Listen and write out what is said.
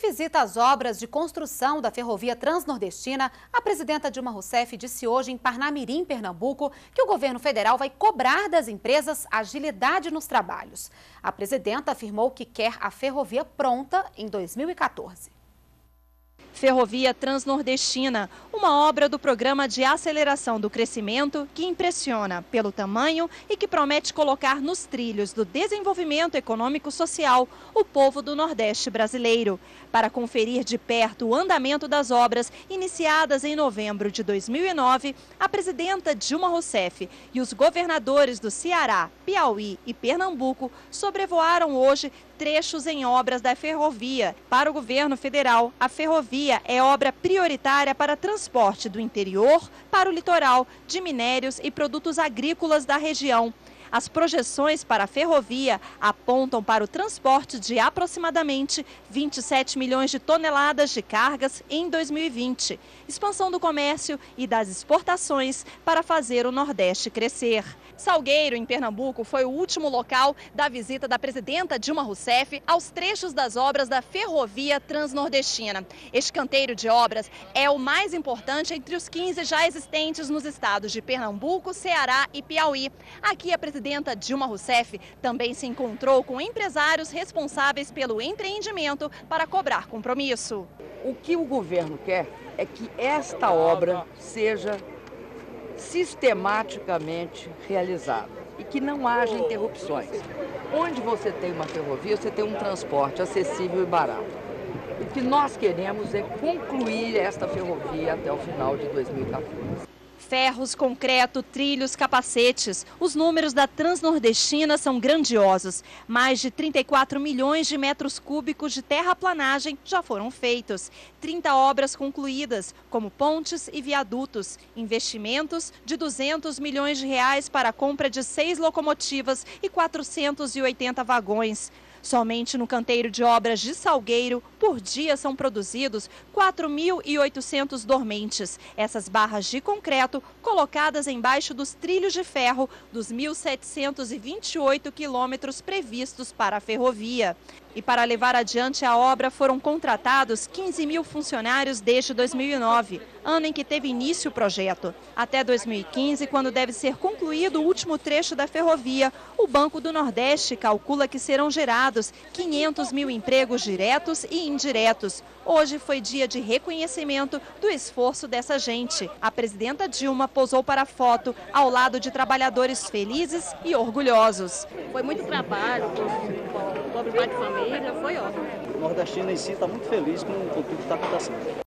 visita às obras de construção da ferrovia transnordestina, a presidenta Dilma Rousseff disse hoje em Parnamirim, Pernambuco, que o governo federal vai cobrar das empresas agilidade nos trabalhos. A presidenta afirmou que quer a ferrovia pronta em 2014. Ferrovia Transnordestina, uma obra do Programa de Aceleração do Crescimento que impressiona pelo tamanho e que promete colocar nos trilhos do desenvolvimento econômico-social o povo do Nordeste brasileiro. Para conferir de perto o andamento das obras iniciadas em novembro de 2009, a presidenta Dilma Rousseff e os governadores do Ceará, Piauí e Pernambuco sobrevoaram hoje trechos em obras da ferrovia. Para o governo federal, a ferrovia é obra prioritária para transporte do interior para o litoral, de minérios e produtos agrícolas da região. As projeções para a ferrovia apontam para o transporte de aproximadamente 27 milhões de toneladas de cargas em 2020, expansão do comércio e das exportações para fazer o Nordeste crescer. Salgueiro, em Pernambuco, foi o último local da visita da presidenta Dilma Rousseff aos trechos das obras da ferrovia transnordestina. Este canteiro de obras é o mais importante entre os 15 já existentes nos estados de Pernambuco, Ceará e Piauí. Aqui a presidenta Dilma Rousseff também se encontrou com empresários responsáveis pelo empreendimento para cobrar compromisso. O que o governo quer é que esta obra seja sistematicamente realizada e que não haja interrupções. Onde você tem uma ferrovia, você tem um transporte acessível e barato. O que nós queremos é concluir esta ferrovia até o final de 2014. Ferros, concreto, trilhos, capacetes. Os números da Transnordestina são grandiosos. Mais de 34 milhões de metros cúbicos de terraplanagem já foram feitos. 30 obras concluídas, como pontes e viadutos. Investimentos de 200 milhões de reais para a compra de 6 locomotivas e 480 vagões. Somente no canteiro de obras de Salgueiro, por dia são produzidos 4.800 dormentes. Essas barras de concreto colocadas embaixo dos trilhos de ferro dos 1.728 quilômetros previstos para a ferrovia. E para levar adiante a obra foram contratados 15 mil funcionários desde 2009, ano em que teve início o projeto. Até 2015, quando deve ser concluído o último trecho da ferrovia, o Banco do Nordeste calcula que serão gerados 500 mil empregos diretos e indiretos. Hoje foi dia de reconhecimento do esforço dessa gente. A presidenta Dilma posou para a foto ao lado de trabalhadores felizes e orgulhosos. Foi muito trabalho, pobre pai de família, foi ótimo. O nordestino em si está muito feliz com tudo que está acontecendo.